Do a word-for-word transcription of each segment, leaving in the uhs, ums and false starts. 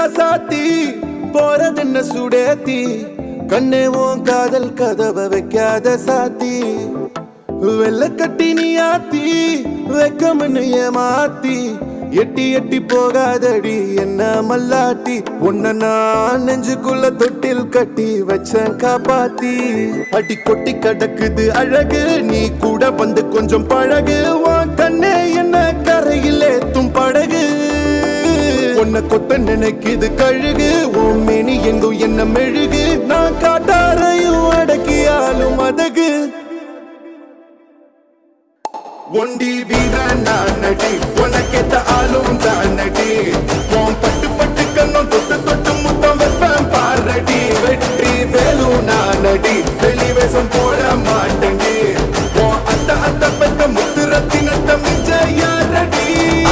ராசாத்தி போறதென்ன சுடேத்தி கண்ணே உன் காதல் கதவை வைக்காத சாத்தி வெள்ள கட்டி நீ ஆத்தி வெக்கமன்னு ஏமாத்தி எட்டி எட்டி போகாதடி என்ன மல்லாட்டி உன்ன நான் நெஞ்சுக்குள்ள தொட்டில் கட்டி வச்சேன் காப்பாத்தி அடி கொட்டி கடக்குது அழகு நீ கூட வந்து கொஞ்சம் பழகு உன் கண்ணே என்ன கரையில் ஏத்தும் படகு உன்னை கொத்த நினைக்குது கழுகு உன் மேனி எங்கும் என்ன மெழுகு நான் காட்டாரையும் அடக்கியாலும் அதகு ஒண்டி வீரன் நான் நடி உனக்கேத்த ஆளும் தான் நடி உன் பட்டு பட்டு கண்ணும் தொட்டு தொட்டு முத்தம் வைப்பேன் பாரடி வெற்றி வேலு நான் நடி வெளிவேசம் போட மாட்டேன் உன் அத்த அத்த பெத்த முத்து ரத்தினத்த மிஞ்ச யாரடி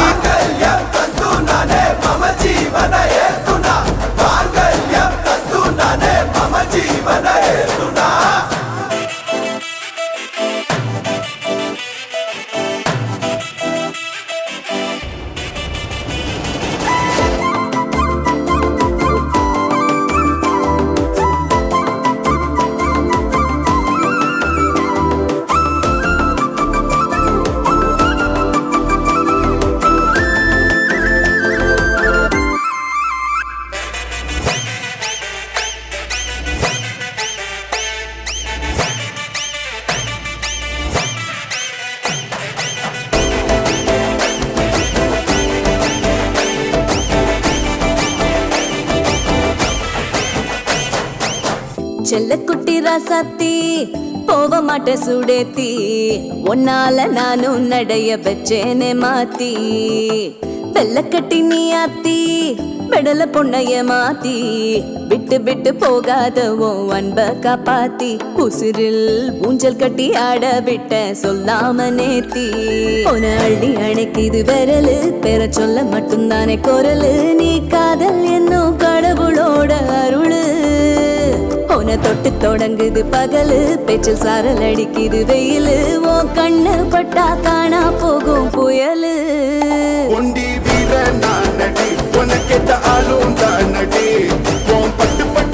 செல்ல குட்டி ராசாத்தி போவ மாட்ட சுடேத்தி ஒன்னால நானும் நடைய வச்சேனே மாத்தி வெள்ள கட்டி நீ ஆத்தி பெடல பொண்ணைய மாத்தி விட்டு விட்டு போகாதவோ அன்ப காப்பாத்தி உசிரில் ஊஞ்சல் கட்டி ஆட விட்ட சொல்லாம நேத்தி உன அள்ளி அணைக்குது விரலு பெற சொல்ல மட்டும்தானே குரலு நீ காதல் என்னும் கடவுளோட அருளு உன தொட்டு தொடங்குது பகலு பேச்சில் சாரல் அடிக்குது வெயிலு ஓ கண்ணு பட்டா காணா போகும் புயலு ஒண்டி வீரன் நான் நடி உனக்கேத்த ஆளும் தான் நடி உன் பட்டு பட்டு